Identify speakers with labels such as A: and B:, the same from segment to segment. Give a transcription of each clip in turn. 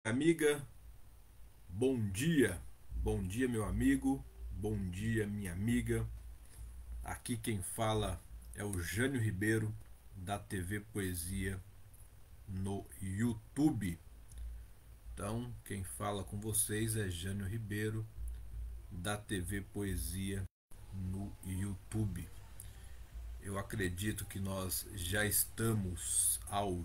A: Amiga, bom dia. Bom dia, meu amigo. Bom dia, minha amiga. Aqui quem fala é o Jânio Ribeiro, da TV Poesia no YouTube. Então, quem fala com vocês é Jânio Ribeiro, da TV Poesia no YouTube. Eu acredito que nós já estamos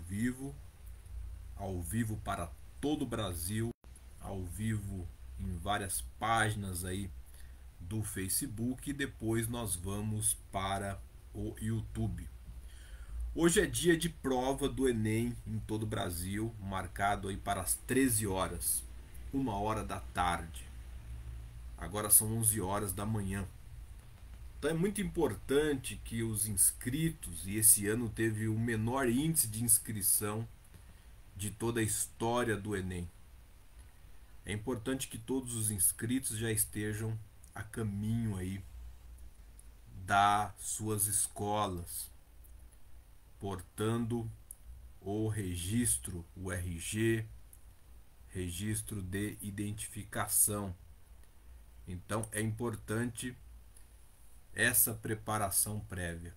A: ao vivo para todo o Brasil, ao vivo em várias páginas aí do Facebook, e depois nós vamos para o YouTube. Hoje é dia de prova do Enem em todo o Brasil, marcado aí para as 13 horas, 1 hora da tarde. Agora são 11 horas da manhã. Então é muito importante que os inscritos, e esse ano teve o menor índice de inscrição de toda a história do Enem. É importante que todos os inscritos já estejam a caminho aí das suas escolas, portando o registro, o RG, registro de identificação. Então é importante essa preparação prévia.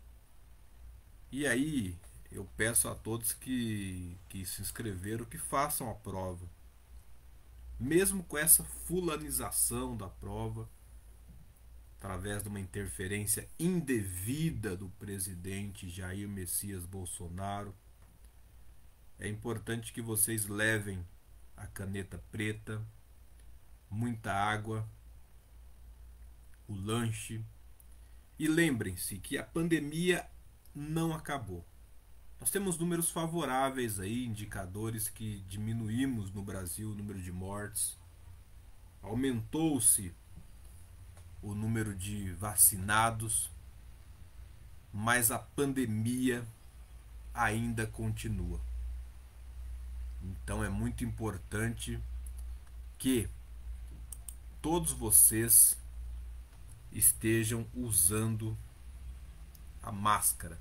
A: E aí eu peço a todos que se inscreveram que façam a prova. Mesmo com essa fulanização da prova, através de uma interferência indevida do presidente Jair Messias Bolsonaro, é importante que vocês levem a caneta preta, muita água, o lanche, e lembrem-se que a pandemia não acabou. Nós temos números favoráveis aí, indicadores que diminuímos no Brasil o número de mortes, aumentou-se o número de vacinados, mas a pandemia ainda continua. Então é muito importante que todos vocês estejam usando a máscara.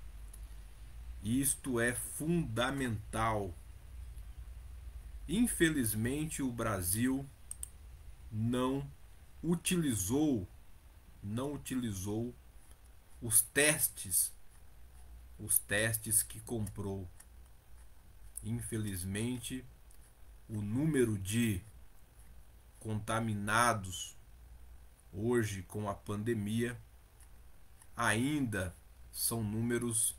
A: Isto é fundamental. Infelizmente, o Brasil não utilizou os testes que comprou. Infelizmente, o número de contaminados hoje com a pandemia ainda são números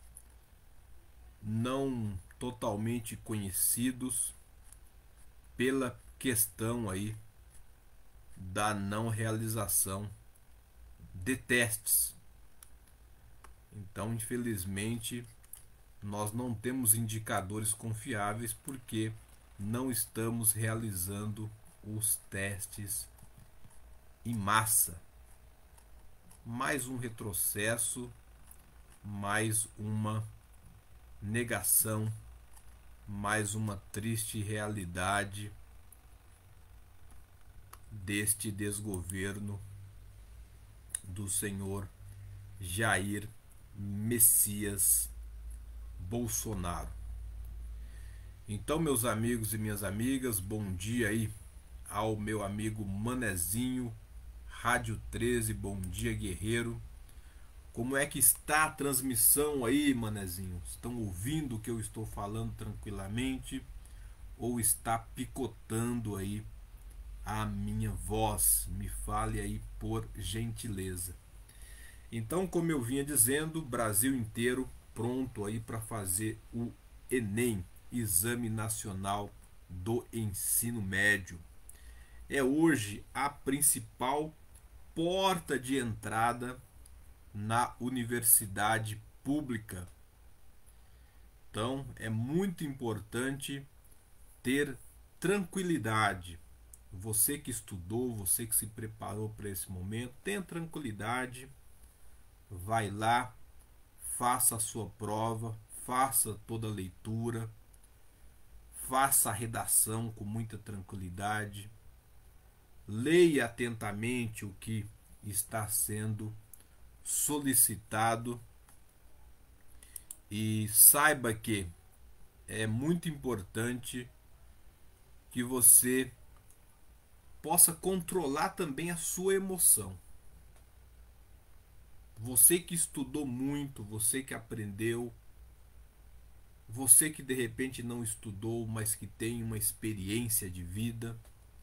A: não totalmente conhecidos, pela questão aí da não realização de testes. Então, infelizmente, nós não temos indicadores confiáveis porque não estamos realizando os testes em massa. Mais um retrocesso, mais uma negação, mais uma triste realidade deste desgoverno do senhor Jair Messias Bolsonaro. Então, meus amigos e minhas amigas, bom dia aí ao meu amigo Manezinho, Rádio 13, bom dia, guerreiro. Como é que está a transmissão aí, Manezinho? Estão ouvindo o que eu estou falando tranquilamente? Ou está picotando aí a minha voz? Me fale aí, por gentileza. Então, como eu vinha dizendo, Brasil inteiro pronto aí para fazer o Enem, Exame Nacional do Ensino Médio. É hoje a principal porta de entrada na universidade pública. Então é muito importante ter tranquilidade. Você que estudou, você que se preparou para esse momento, tenha tranquilidade, vai lá, faça a sua prova, faça toda a leitura, faça a redação com muita tranquilidade, leia atentamente o que está sendo solicitado e saiba que é muito importante que você possa controlar também a sua emoção. Você que estudou muito, você que aprendeu, você que de repente não estudou, mas que tem uma experiência de vida,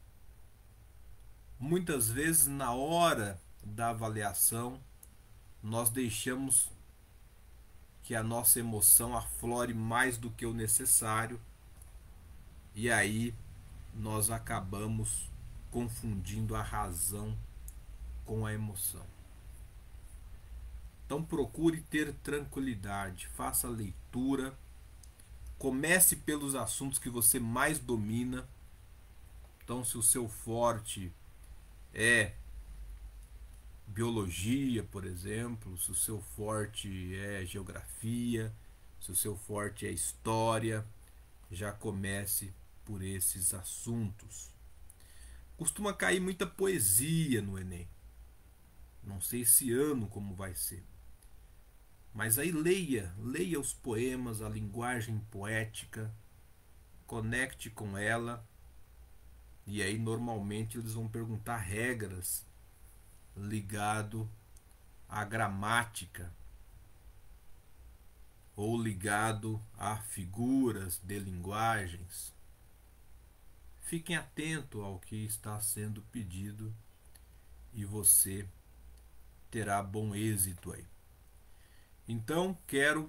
A: muitas vezes na hora da avaliação nós deixamos que a nossa emoção aflore mais do que o necessário e aí nós acabamos confundindo a razão com a emoção. Então procure ter tranquilidade, faça a leitura, comece pelos assuntos que você mais domina. Então, se o seu forte é biologia, por exemplo, se o seu forte é geografia, se o seu forte é história, já comece por esses assuntos. Costuma cair muita poesia no Enem. Não sei esse ano como vai ser. Mas aí leia os poemas, a linguagem poética, conecte com ela. E aí normalmente eles vão perguntar regras ligado à gramática ou ligado a figuras de linguagens. Fiquem atentos ao que está sendo pedido e você terá bom êxito aí. Então, quero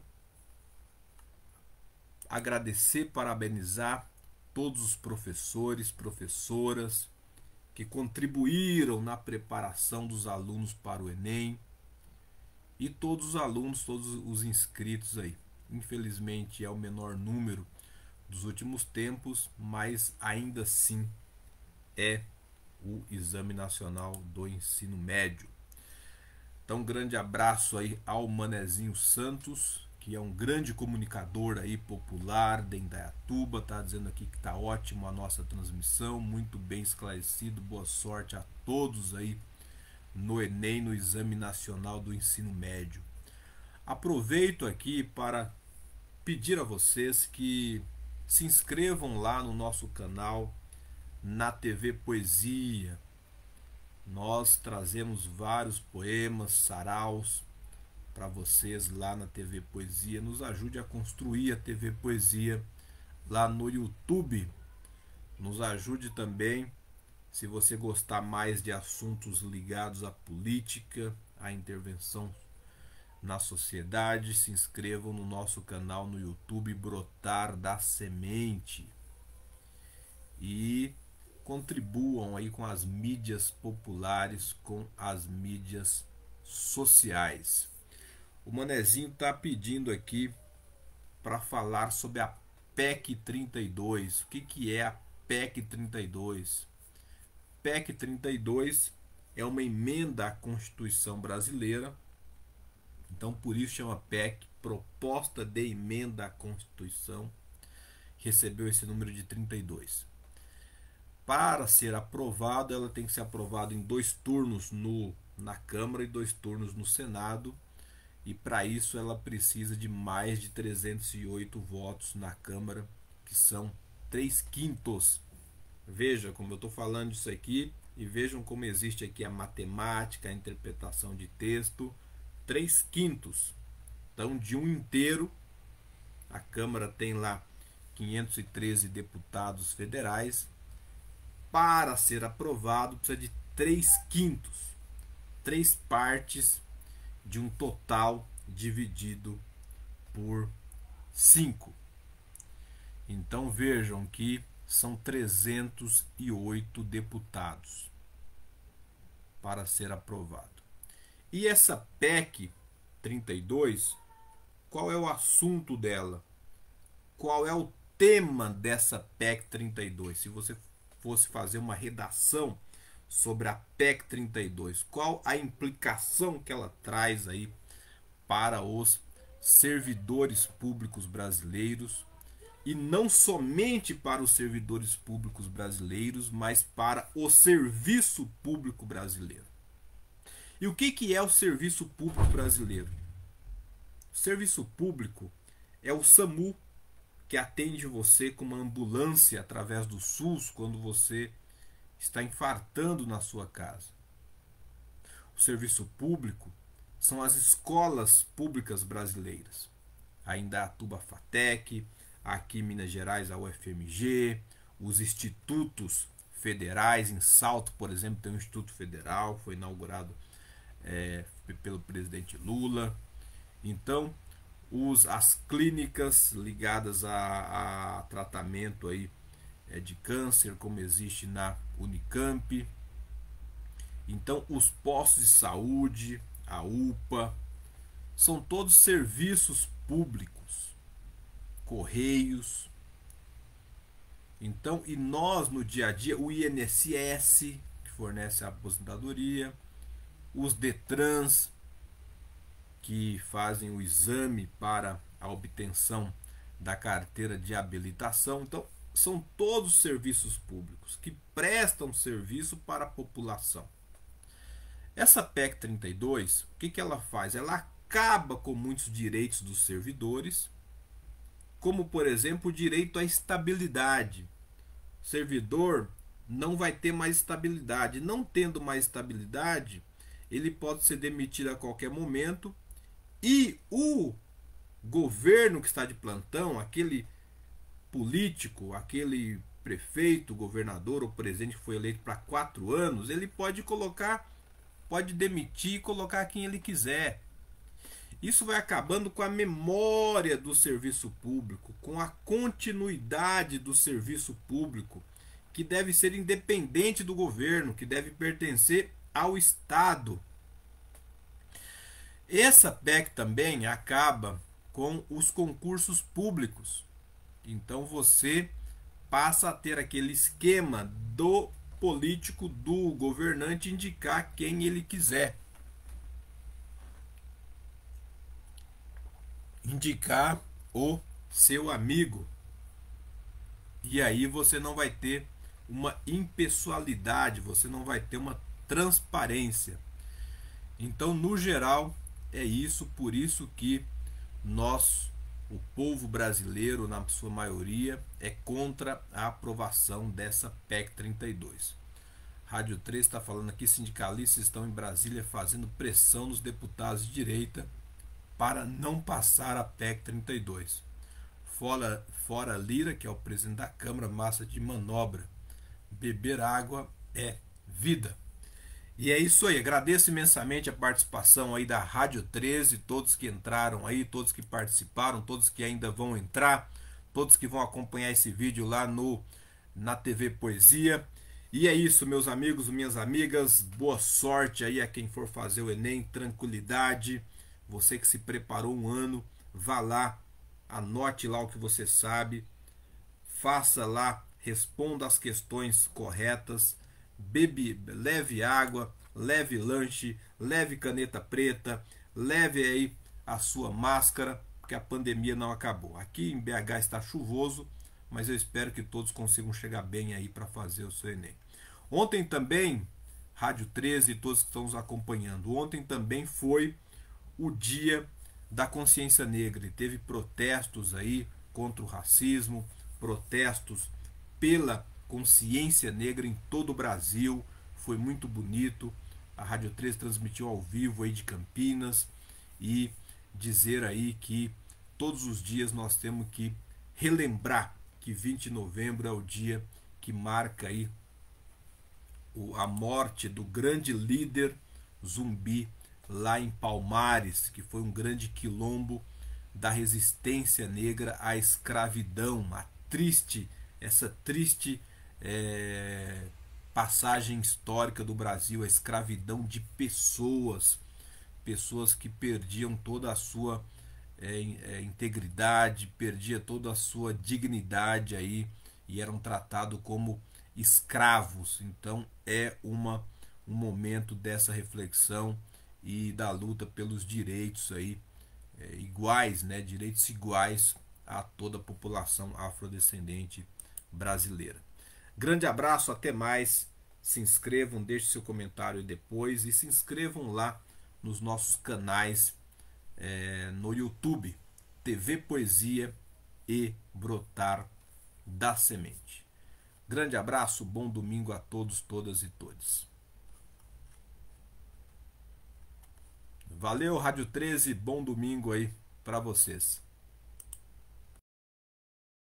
A: agradecer, parabenizar todos os professores, professoras que contribuíram na preparação dos alunos para o Enem e todos os alunos, todos os inscritos aí. Infelizmente é o menor número dos últimos tempos, mas ainda assim é o Exame Nacional do Ensino Médio. Então, um grande abraço aí ao Manezinho Santos, que é um grande comunicador aí popular de Indaiatuba, tá dizendo aqui que tá ótimo a nossa transmissão, muito bem esclarecido, boa sorte a todos aí no Enem, no Exame Nacional do Ensino Médio. Aproveito aqui para pedir a vocês que se inscrevam lá no nosso canal, na TV Poesia. Nós trazemos vários poemas, saraus para vocês lá na TV Poesia. Nos ajude a construir a TV Poesia lá no YouTube. Nos ajude também, se você gostar mais de assuntos ligados à política, à intervenção na sociedade, se inscrevam no nosso canal no YouTube Brotar da Semente. E contribuam aí com as mídias populares, com as mídias sociais. O Manezinho está pedindo aqui para falar sobre a PEC 32. O que é a PEC 32? PEC 32 é uma emenda à Constituição brasileira. Então, por isso chama PEC, Proposta de Emenda à Constituição. Recebeu esse número de 32. Para ser aprovado, ela tem que ser aprovada em 2 turnos na Câmara e 2 turnos no Senado. E para isso ela precisa de mais de 308 votos na Câmara, que são 3/5. Veja como eu estou falando isso aqui e vejam como existe aqui a matemática, a interpretação de texto. 3/5. Então, de um inteiro, a Câmara tem lá 513 deputados federais. Para ser aprovado, precisa de 3/5, 3 partes de um total dividido por 5. Então vejam que são 308 deputados para ser aprovado. E essa PEC 32, qual é o assunto dela? Qual é o tema dessa PEC 32? Se você fosse fazer uma redação sobre a PEC 32, qual a implicação que ela traz aí para os servidores públicos brasileiros, e não somente para os servidores públicos brasileiros, mas para o serviço público brasileiro. E o que é o serviço público brasileiro? O serviço público é o SAMU, que atende você com uma ambulância através do SUS quando você está infartando na sua casa. O serviço público são as escolas públicas brasileiras. Ainda a Tuba Fatec, aqui em Minas Gerais a UFMG, os institutos federais, em Salto, por exemplo, tem um Instituto Federal, foi inaugurado pelo presidente Lula. Então, as clínicas ligadas a tratamento aí, de câncer, como existe na Unicamp. Então, os postos de saúde, a UPA, são todos serviços públicos, correios. Então, e nós no dia a dia, o INSS, que fornece a aposentadoria, os DETRANS, que fazem o exame para a obtenção da carteira de habilitação. Então, são todos serviços públicos que prestam serviço para a população. Essa PEC 32, o que ela faz? Ela acaba com muitos direitos dos servidores, como, por exemplo, o direito à estabilidade. O servidor não vai ter mais estabilidade. Não tendo mais estabilidade, ele pode ser demitido a qualquer momento e o governo que está de plantão, aquele político, aquele prefeito, governador ou presidente que foi eleito para 4 anos, ele pode demitir e colocar quem ele quiser. Isso vai acabando com a memória do serviço público, com a continuidade do serviço público, que deve ser independente do governo, que deve pertencer ao Estado. Essa PEC também acaba com os concursos públicos. Então você passa a ter aquele esquema do político, do governante indicar quem ele quiser. Indicar o seu amigo. E aí você não vai ter uma impessoalidade, você não vai ter uma transparência. Então, no geral, é isso, por isso que nós, o povo brasileiro, na sua maioria, é contra a aprovação dessa PEC 32. Rádio 3 está falando aqui, sindicalistas estão em Brasília fazendo pressão nos deputados de direita para não passar a PEC 32. Fora Lira, que é o presidente da Câmara, massa de manobra. Beber água é vida. E é isso aí, agradeço imensamente a participação aí da Rádio 13, todos que entraram aí, todos que participaram, todos que ainda vão entrar, todos que vão acompanhar esse vídeo lá na TV Poesia. E é isso, meus amigos, minhas amigas, boa sorte aí a quem for fazer o Enem, tranquilidade. Você que se preparou um ano, vá lá, anote lá o que você sabe, faça lá, responda as questões corretas, leve água, leve lanche, leve caneta preta, leve aí a sua máscara, porque a pandemia não acabou. Aqui em BH está chuvoso, mas eu espero que todos consigam chegar bem aí para fazer o seu Enem. Ontem também, Rádio 13 e todos que estão nos acompanhando, ontem também foi o Dia da Consciência Negra e teve protestos aí contra o racismo, protestos pela consciência negra em todo o Brasil. Foi muito bonito. A Rádio 13 transmitiu ao vivo aí de Campinas e dizer aí que todos os dias nós temos que relembrar que 20 de novembro é o dia que marca aí a morte do grande líder Zumbi lá em Palmares, que foi um grande quilombo da resistência negra à escravidão, essa triste passagem histórica do Brasil, a escravidão de pessoas que perdiam toda a sua integridade, perdia toda a sua dignidade aí e eram tratados como escravos. Então é um momento dessa reflexão e da luta pelos direitos aí iguais, né, direitos iguais a toda a população afrodescendente brasileira. Grande abraço, até mais. Se inscrevam, deixem seu comentário depois e se inscrevam lá nos nossos canais no YouTube, TV Poesia e brotar da semente. Grande abraço, bom domingo a todos, todas e todes. Valeu, Rádio 13, bom domingo aí para vocês.